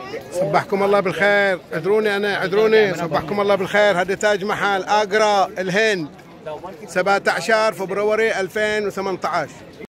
صبحكم الله بالخير. عذروني صبحكم الله بالخير. هذا تاج محل اقرا الهند 17 فبراير 2018.